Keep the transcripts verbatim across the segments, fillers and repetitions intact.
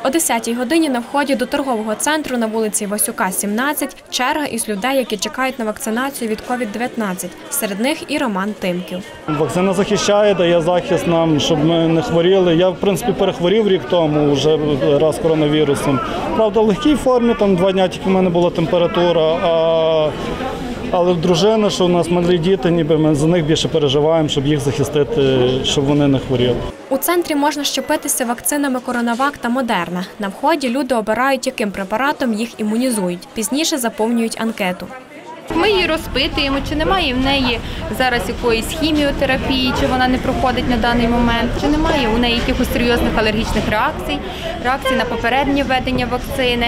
О десятій годині на вході до торгового центру на вулиці Васюка, сімнадцять черга із людей, які чекають на вакцинацію від ковід дев'ятнадцять. Серед них і Роман Тимків. Вакцина захищає, дає захист нам, щоб ми не хворіли. Я, в принципі, перехворів рік тому вже раз коронавірусом. Правда, в легкій формі, там два дні тільки в мене була температура, а... але дружина, що у нас малі діти, ніби ми за них більше переживаємо, щоб їх захистити, щоб вони не хворіли. У центрі можна щепитися вакцинами «Коронавак» та «Модерна». На вході люди обирають, яким препаратом їх імунізують. Пізніше заповнюють анкету. Ми її розпитуємо, чи немає в неї зараз якоїсь хіміотерапії, чи вона не проходить на даний момент, чи немає у неї якихось серйозних алергічних реакцій, реакцій на попереднє введення вакцини.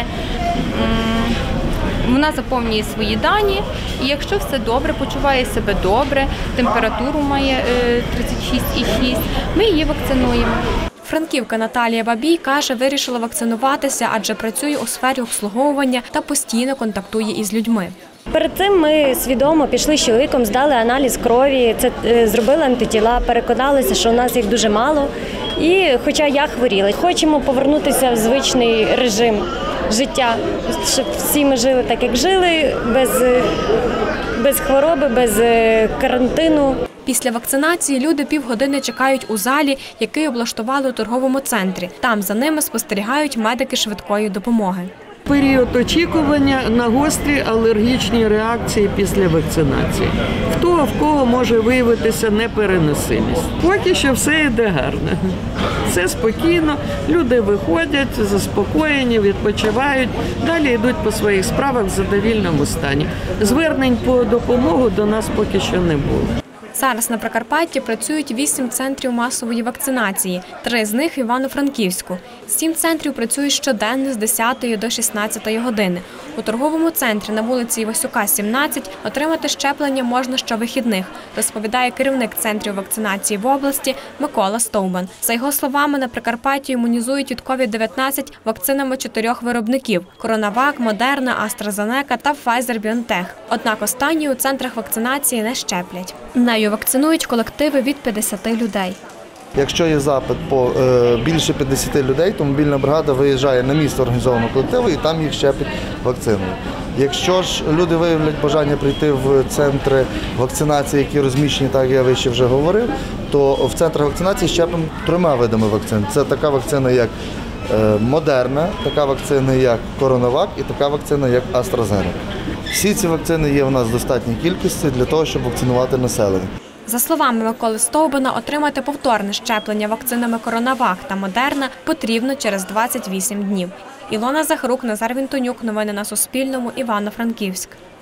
Вона заповнює свої дані, і якщо все добре, почуває себе добре, температуру має тридцять шість і шість, ми її вакцинуємо. Франківка Наталія Бабій каже, вирішила вакцинуватися, адже працює у сфері обслуговування та постійно контактує із людьми. Перед цим ми свідомо пішли з чоловіком, здали аналіз крові, це зробили антитіла, переконалися, що у нас їх дуже мало. І хоча я хворіла, хочемо повернутися в звичний режим життя, щоб всі ми жили так, як жили, без, без хвороби, без карантину. Після вакцинації люди півгодини чекають у залі, який облаштували у торговому центрі. Там за ними спостерігають медики швидкої допомоги. Період очікування на гострі алергічні реакції після вакцинації. В того, в кого може виявитися непереносимість. Поки що все йде гарно. Все спокійно, люди виходять, заспокоєні, відпочивають, далі йдуть по своїх справах в задовільному стані. Звернень по допомогу до нас поки що не було. Зараз на Прикарпатті працюють вісім центрів масової вакцинації, три з них в Івано-Франківську. Сім центрів працюють щоденно з десятої до шістнадцятої години. У торговому центрі на вулиці Івасюка, сімнадцять отримати щеплення можна щовихідних, розповідає керівник центрів вакцинації в області Микола Стовбан. За його словами, на Прикарпатті імунізують від ковід дев'ятнадцять вакцинами чотирьох виробників – «Коронавак», «Модерна», «Астразенека» та «Пфайзер-Біонтех». Однак останні у центрах вакцинації не щеплять. Нею вакцинують колективи від п'ятдесяти людей. Якщо є запит по е, більше п'ятдесяти людей, то мобільна бригада виїжджає на місце організованого колективу і там їх щепить вакциною. Якщо ж люди виявлять бажання прийти в центри вакцинації, які розміщені, так я вище вже говорив, то в центрах вакцинації щепимо трьома видами вакцин. Це така вакцина, як е, Модерна, така вакцина, як Коронавак і така вакцина, як Астразенека. Всі ці вакцини є в нас в достатній кількості для того, щоб вакцинувати населення. За словами Миколи Стовбана, отримати повторне щеплення вакцинами «Коронавак» та «Модерна» потрібно через двадцять вісім днів. Ілона Захарук, Назар Вінтонюк. Новини на Суспільному. Івано-Франківськ.